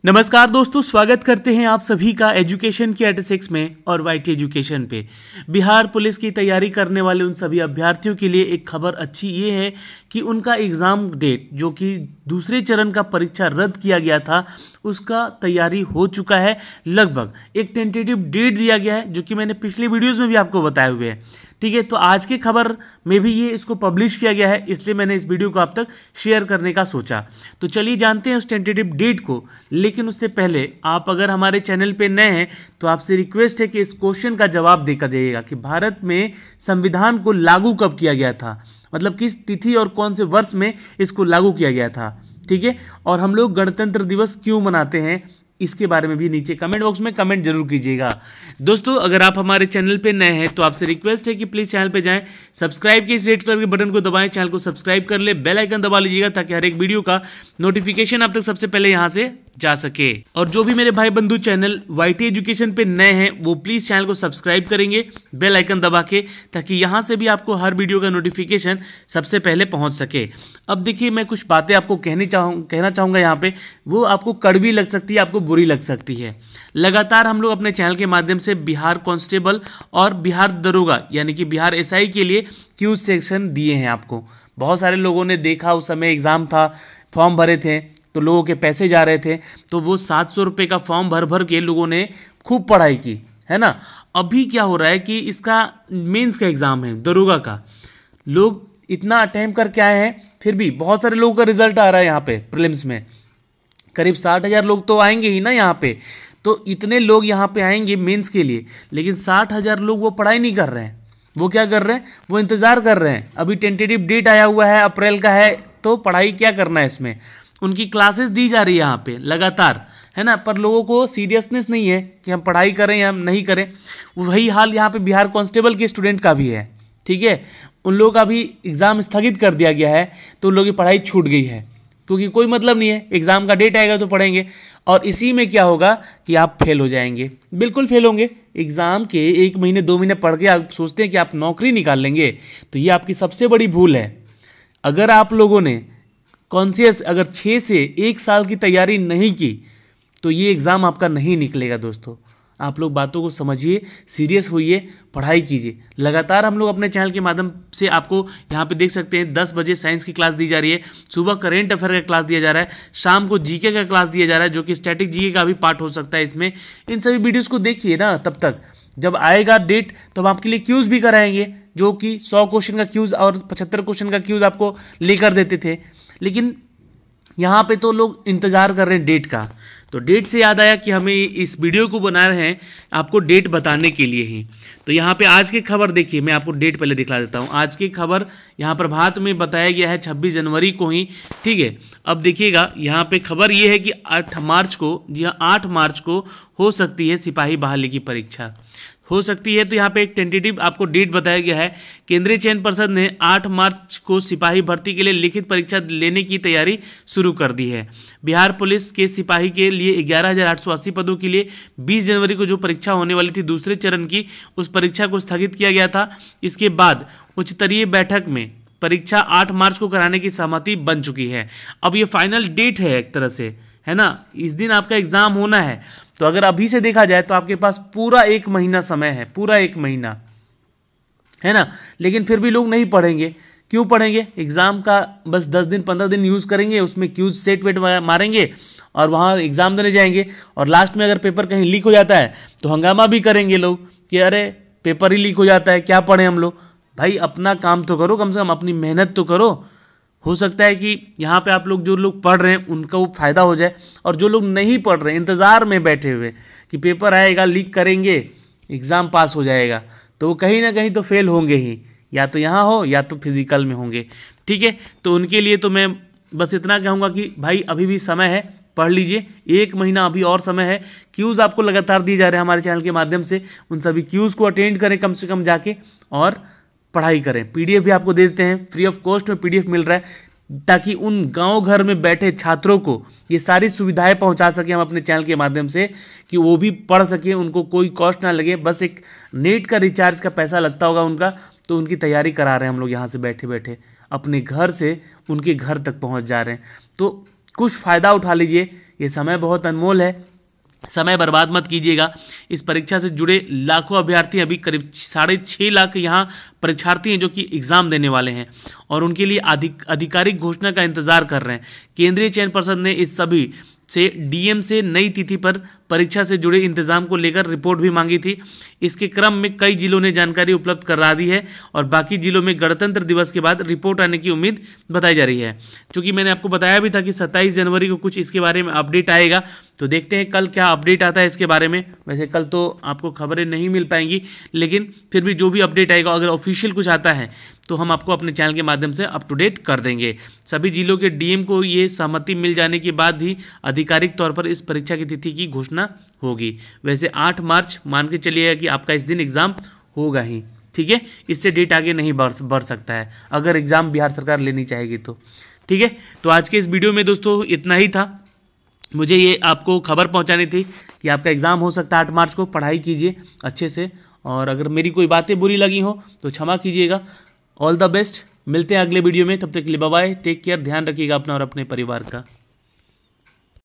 नमस्कार दोस्तों, स्वागत करते हैं आप सभी का एजुकेशन की 86 में और वाईटी एजुकेशन पे। बिहार पुलिस की तैयारी करने वाले उन सभी अभ्यर्थियों के लिए एक खबर अच्छी ये है कि उनका एग्ज़ाम डेट जो कि दूसरे चरण का परीक्षा रद्द किया गया था उसका तैयारी हो चुका है। लगभग एक टेंटेटिव डेट दिया गया है जो कि मैंने पिछले वीडियोज़ में भी आपको बताए हुए हैं। ठीक है, तो आज की खबर में भी ये इसको पब्लिश किया गया है, इसलिए मैंने इस वीडियो को आप तक शेयर करने का सोचा। तो चलिए जानते हैं उस टेंटेटिव डेट को। लेकिन उससे पहले आप अगर हमारे चैनल पे नए हैं तो आपसे रिक्वेस्ट है कि इस क्वेश्चन का जवाब देकर जाइएगा कि भारत में संविधान को लागू कब किया गया था, मतलब किस तिथि और कौन से वर्ष में इसको लागू किया गया था। ठीक है, और हम लोग गणतंत्र दिवस क्यों मनाते हैं इसके बारे में भी नीचे कमेंट बॉक्स में कमेंट जरूर कीजिएगा। दोस्तों, अगर आप हमारे चैनल पे नए हैं तो आपसे रिक्वेस्ट है कि प्लीज़ चैनल पे जाएं, सब्सक्राइब के इस रेड कलर के बटन को दबाएं, चैनल को सब्सक्राइब कर ले, बेल आइकन दबा लीजिएगा ताकि हर एक वीडियो का नोटिफिकेशन आप तक सबसे पहले यहाँ से जा सके। और जो भी मेरे भाई बंधु चैनल वाईटी एजुकेशन पे नए हैं वो प्लीज़ चैनल को सब्सक्राइब करेंगे बेल आइकन दबा के, ताकि यहाँ से भी आपको हर वीडियो का नोटिफिकेशन सबसे पहले पहुँच सके। अब देखिए, मैं कुछ बातें आपको कहना चाहूँगा यहाँ पे, वो आपको कड़वी लग सकती है, आपको बुरी लग सकती है। लगातार हम लोग अपने चैनल के माध्यम से बिहार कांस्टेबल और बिहार दरोगा यानी कि बिहार एसआई के लिए क्यूज सेक्शन दिए हैं आपको। बहुत सारे लोगों ने देखा, उस समय एग्ज़ाम था, फॉर्म भरे थे तो लोगों के पैसे जा रहे थे, तो वो 700 रुपये का फॉर्म भर भर के लोगों ने खूब पढ़ाई की, है ना। अभी क्या हो रहा है कि इसका मेंस का एग्ज़ाम है दरोगा का, लोग इतना अटेम्प्ट करके आए हैं, फिर भी बहुत सारे लोगों का रिजल्ट आ रहा है यहाँ पे प्रीलिम्स में। करीब 60,000 लोग तो आएंगे ही ना यहाँ पे, तो इतने लोग यहाँ पे आएंगे मेंस के लिए, लेकिन 60,000 लोग वो पढ़ाई नहीं कर रहे हैं। वो क्या कर रहे हैं, वो इंतज़ार कर रहे हैं। अभी टेंटेटिव डेट आया हुआ है, अप्रैल का है, तो पढ़ाई क्या करना है इसमें। उनकी क्लासेस दी जा रही है यहाँ पे लगातार, है ना, पर लोगों को सीरियसनेस नहीं है कि हम पढ़ाई करें या नहीं करें। वही हाल यहाँ पे बिहार कांस्टेबल के स्टूडेंट का भी है। ठीक है, उन लोगों का भी एग्ज़ाम स्थगित कर दिया गया है, तो उन लोगों की पढ़ाई छूट गई है, क्योंकि कोई मतलब नहीं है, एग्ज़ाम का डेट आएगा तो पढ़ेंगे। और इसी में क्या होगा कि आप फेल हो जाएंगे, बिल्कुल फेल होंगे। एग्ज़ाम के 1 महीने 2 महीने पढ़ के आप सोचते हैं कि आप नौकरी निकाल लेंगे, तो ये आपकी सबसे बड़ी भूल है। अगर आप लोगों ने कॉन्शियस अगर 6 से 1 साल की तैयारी नहीं की तो ये एग्ज़ाम आपका नहीं निकलेगा। दोस्तों, आप लोग बातों को समझिए, सीरियस होइए, पढ़ाई कीजिए। लगातार हम लोग अपने चैनल के माध्यम से आपको यहाँ पे देख सकते हैं 10 बजे साइंस की क्लास दी जा रही है, सुबह करेंट अफेयर का क्लास दिया जा रहा है, शाम को जीके का क्लास दिया जा रहा है, जो कि स्टैटिक जीके का भी पार्ट हो सकता है इसमें। इन सभी वीडियोज़ को देखिए ना, तब तक जब आएगा डेट तो हम आपके लिए क्यूज़ भी कराएंगे, जो कि 100 क्वेश्चन का क्यूज़ और 75 क्वेश्चन का क्यूज़ आपको लेकर देते थे। लेकिन यहाँ पे तो लोग इंतज़ार कर रहे हैं डेट का। तो डेट से याद आया कि हमें इस वीडियो को बना रहे हैं आपको डेट बताने के लिए ही। तो यहाँ पे आज की खबर देखिए, मैं आपको डेट पहले दिखला देता हूँ। आज की खबर यहाँ प्रभात में बताया गया है 26 जनवरी को ही। ठीक है, अब देखिएगा यहाँ पे खबर ये है कि 8 मार्च को, जी हाँ 8 मार्च को हो सकती है सिपाही बहाली की परीक्षा, हो सकती है। तो यहाँ पे एक टेंटेटिव आपको डेट बताया गया है। केंद्रीय चयन पर्षद ने 8 मार्च को सिपाही भर्ती के लिए लिखित परीक्षा लेने की तैयारी शुरू कर दी है। बिहार पुलिस के सिपाही के लिए 11,880 पदों के लिए 20 जनवरी को जो परीक्षा होने वाली थी दूसरे चरण की, उस परीक्षा को स्थगित किया गया था। इसके बाद उच्च स्तरीय बैठक में परीक्षा 8 मार्च को कराने की सहमति बन चुकी है। अब ये फाइनल डेट है एक तरह से, है ना, इस दिन आपका एग्ज़ाम होना है। तो अगर अभी से देखा जाए तो आपके पास पूरा 1 महीना समय है, पूरा 1 महीना, है ना। लेकिन फिर भी लोग नहीं पढ़ेंगे। क्यों पढ़ेंगे? एग्ज़ाम का बस 10 दिन 15 दिन यूज़ करेंगे, उसमें क्यूज सेट वेट मारेंगे और वहाँ एग्ज़ाम देने जाएंगे। और लास्ट में अगर पेपर कहीं लीक हो जाता है तो हंगामा भी करेंगे लोग कि अरे पेपर ही लीक हो जाता है, क्या पढ़ें हम लोग। भाई अपना काम तो करो, कम से कम अपनी मेहनत तो करो। हो सकता है कि यहाँ पे आप लोग जो लोग पढ़ रहे हैं उनका वो फ़ायदा हो जाए, और जो लोग नहीं पढ़ रहे हैं इंतज़ार में बैठे हुए कि पेपर आएगा, लीक करेंगे, एग्ज़ाम पास हो जाएगा, तो वो कहीं ना कहीं तो फेल होंगे ही, या तो यहाँ हो या तो फिजिकल में होंगे। ठीक है, तो उनके लिए तो मैं बस इतना कहूँगा कि भाई अभी भी समय है, पढ़ लीजिए, 1 महीना अभी और समय है। क्यूज़ आपको लगातार दिए जा रहे हैं हमारे चैनल के माध्यम से, उन सभी क्यूज़ को अटेंड करें कम से कम जाके, और पढ़ाई करें। पीडीएफ भी आपको दे देते हैं, फ्री ऑफ कॉस्ट में पीडीएफ मिल रहा है, ताकि उन गांव घर में बैठे छात्रों को ये सारी सुविधाएं पहुंचा सकें हम अपने चैनल के माध्यम से, कि वो भी पढ़ सकें, उनको कोई कॉस्ट ना लगे। बस एक नेट का रिचार्ज का पैसा लगता होगा उनका, तो उनकी तैयारी करा रहे हैं हम लोग यहाँ से बैठे बैठे, अपने घर से उनके घर तक पहुँच जा रहे हैं। तो कुछ फ़ायदा उठा लीजिए ये समय बहुत अनमोल है, समय बर्बाद मत कीजिएगा। इस परीक्षा से जुड़े लाखों अभ्यर्थी, अभी करीब 6.5 लाख यहाँ परीक्षार्थी हैं जो कि एग्ज़ाम देने वाले हैं और उनके लिए आधिकारिक घोषणा का इंतजार कर रहे हैं। केंद्रीय चयन पर्षद ने इस सभी से डीएम से नई तिथि पर परीक्षा से जुड़े इंतजाम को लेकर रिपोर्ट भी मांगी थी। इसके क्रम में कई जिलों ने जानकारी उपलब्ध करा दी है और बाकी जिलों में गणतंत्र दिवस के बाद रिपोर्ट आने की उम्मीद बताई जा रही है। क्योंकि मैंने आपको बताया भी था कि 27 जनवरी को कुछ इसके बारे में अपडेट आएगा, तो देखते हैं कल क्या अपडेट आता है इसके बारे में। वैसे कल तो आपको खबरें नहीं मिल पाएंगी, लेकिन फिर भी जो भी अपडेट आएगा, अगर ऑफिशियल कुछ आता है तो हम आपको अपने चैनल के माध्यम से अप टू डेट कर देंगे। सभी जिलों के डीएम को ये सहमति मिल जाने के बाद ही आधिकारिक तौर पर इस परीक्षा की तिथि की घोषणा होगी। वैसे 8 मार्च मान के चलिएगा कि आपका इस दिन एग्ज़ाम होगा ही, ठीक है। इससे डेट आगे नहीं बढ़ सकता है अगर एग्ज़ाम बिहार सरकार लेनी चाहेगी तो, ठीक है। तो आज के इस वीडियो में दोस्तों इतना ही था। मुझे ये आपको खबर पहुंचानी थी कि आपका एग्ज़ाम हो सकता है 8 मार्च को। पढ़ाई कीजिए अच्छे से, और अगर मेरी कोई बातें बुरी लगी हो तो क्षमा कीजिएगा। ऑल द बेस्ट, मिलते हैं अगले वीडियो में, तब तक के लिए बाय बाय, टेक केयर, ध्यान रखिएगा अपना और अपने परिवार का।